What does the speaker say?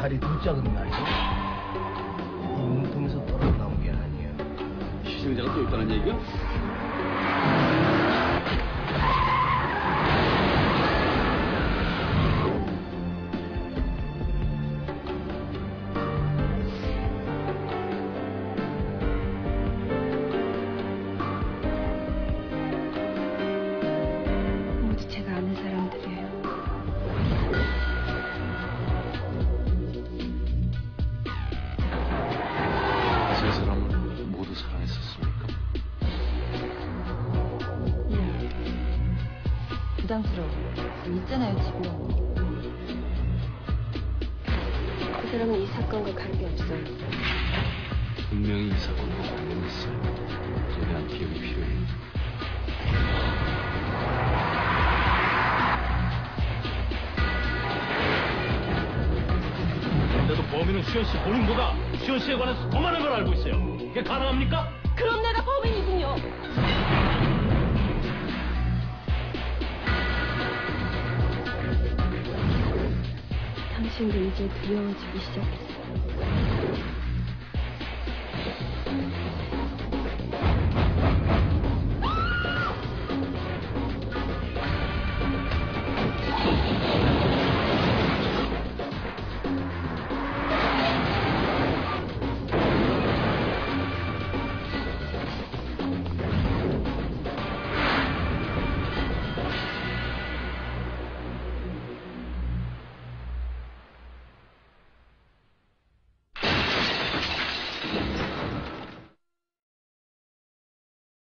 칼이 더 작은 나이. 이 몸통에서 떨어 나온 게 아니야. 희생자가 또 있다는 얘기야? 모두 제가 아는 사람들이에요. 세 사람을 모두 사랑했었습니까? 예. 부담스러워. 있잖아요, 지금. 그 사람은 이 사건과 관계없어요. 분명히 이 사건과 관련이 있어요. 그에 대한 기억이 필요해요. 그런데도 범인은 수연 씨 본인보다 수연 씨에 관해서 더 많은 걸 알고 있어요. 그게 가능합니까? 그럼 내가 범인이군요. 당신도 이제 두려워지기 시작했어.